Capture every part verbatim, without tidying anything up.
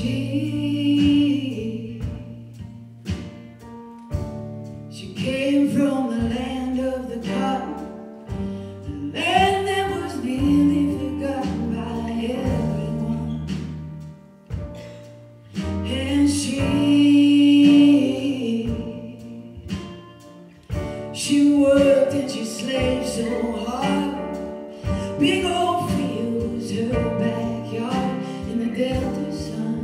she, she came from the land of the cotton, the land that was nearly forgotten by everyone. And she, she worked and she slaved so hard. Big old field was her backyard in the Delta sun.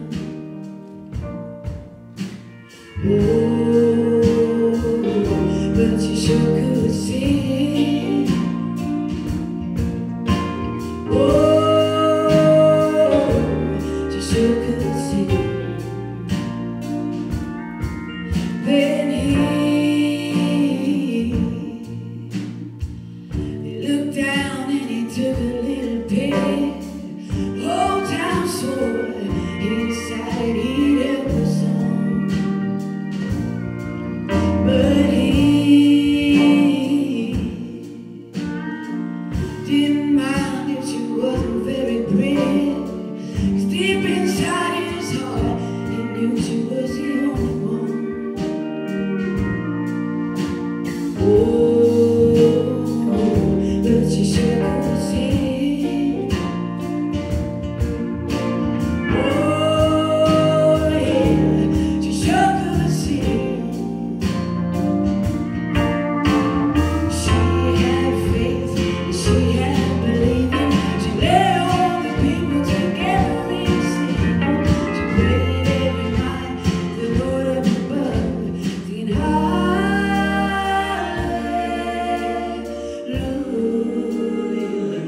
Oh, but she sure could sing. Oh, she sure could sing. Then he, he looked down and he took a little pity. Whole town sore, he decided he'd help her some. But he didn't mind if she wasn't very pretty, 'cause deep inside his heart he knew she was the only one. Oh, but she sure could sing. Oh yeah, she sure could sing. She had faith, and she had believing. She led all the people together in singing. She prayed every night, the Lord up above, singing hallelujah,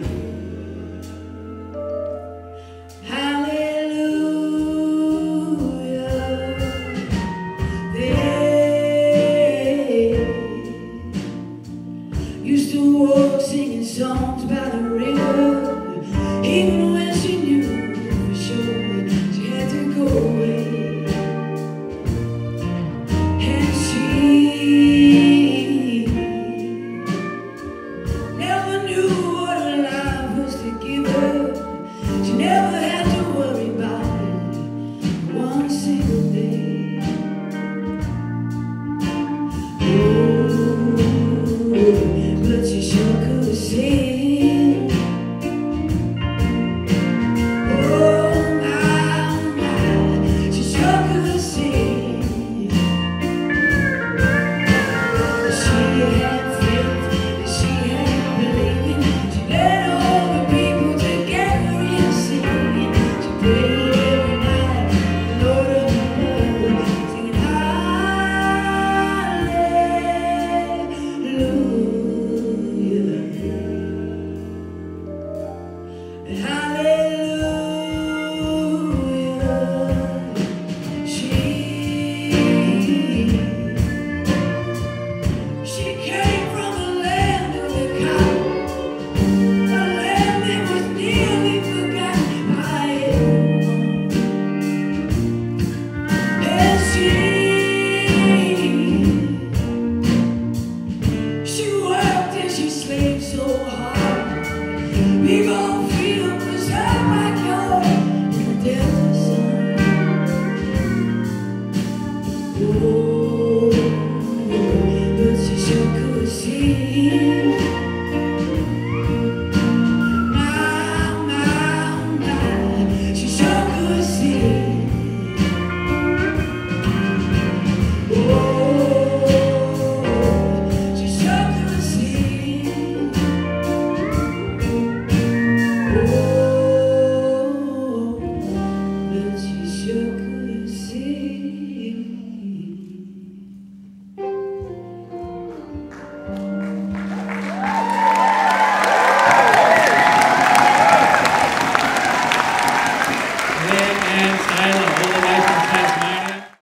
hallelujah. They used to walk singing songs by the river, even when she knew for sure she had to go away. And she never knew what her life was to give her. She never had to worry about it one single day. Oh,